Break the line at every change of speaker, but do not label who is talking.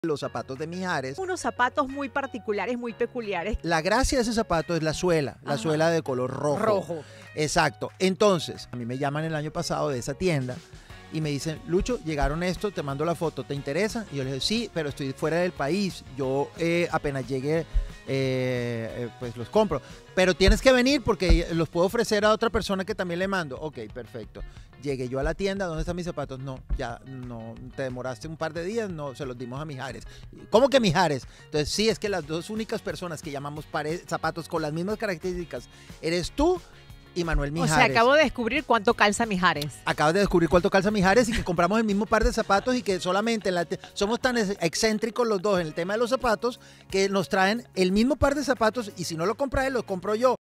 Los zapatos de Mijares.
Unos zapatos muy particulares, muy peculiares.
La gracia de ese zapato es la suela de color rojo.
Rojo.
Exacto. Entonces, a mí me llaman el año pasado de esa tienda y me dicen, Lucho, llegaron estos, te mando la foto, ¿te interesa? Y yo les digo, sí, pero estoy fuera del país, yo apenas llegue, pues los compro. Pero tienes que venir porque los puedo ofrecer a otra persona que también le mando. Ok, perfecto. Llegué yo a la tienda, ¿dónde están mis zapatos? No, ya no, te demoraste un par de días, no, se los dimos a Mijares. ¿Cómo que Mijares? Entonces sí, es que las dos únicas personas que llamamos zapatos con las mismas características eres tú y Manuel Mijares.
O sea, acabo de descubrir cuánto calza Mijares.
Acabas de descubrir cuánto calza Mijares y que compramos el mismo par de zapatos y que solamente somos tan excéntricos los dos en el tema de los zapatos que nos traen el mismo par de zapatos y si no lo compra él, lo compro yo.